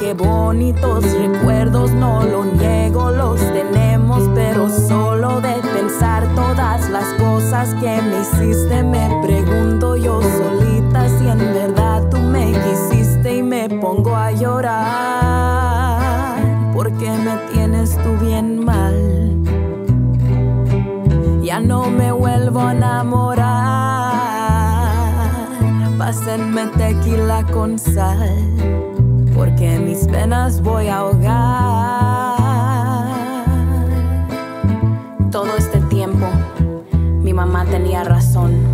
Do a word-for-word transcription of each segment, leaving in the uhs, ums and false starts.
qué bonitos recuerdos, no lo niego, los tenemos, pero solo de pensar todas las cosas que me hiciste, me pregunto yo solita si en verdad tú me quisiste y me pongo a llorar porque me tienes tú bien mal. Ya no me vuelvo a enamorar, pásenme tequila con sal, porque mis penas voy a ahogar. Todo este tiempo, mi mamá tenía razón.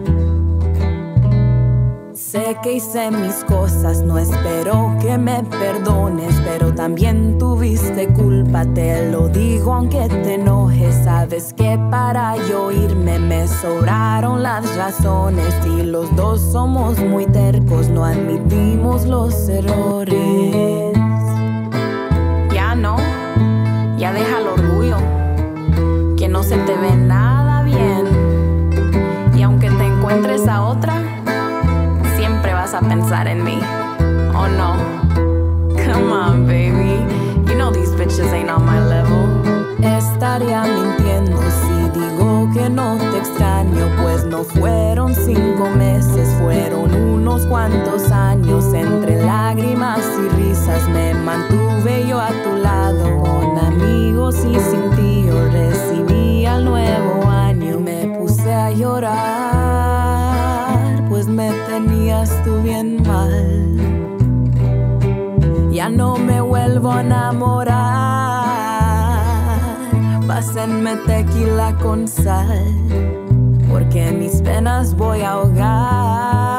Sé que hice mis cosas, no espero que me perdones, pero también tuviste culpa, te lo digo aunque te enojes. Sabes que para yo irme me sobraron las razones y los dos somos muy tercos, no admitimos los errores. Ya no, ya deja el orgullo, que no se te ve nada bien, y aunque te encuentres a otra, vas a pensar en mí, oh no. Come on, baby, you know these bitches ain't on my level. Estaría mintiendo si digo que no te extraño, pues no fueron cinco meses, fueron unos cuantos años. Entre lágrimas y risas me mantuve yo a tu lado, con amigos y sin ti. Yo recibí al nuevo año, me puse a llorar, pues me tenías tú bien mal. Ya no me vuelvo a enamorar, pásenme tequila con sal, porque mis penas voy a ahogar.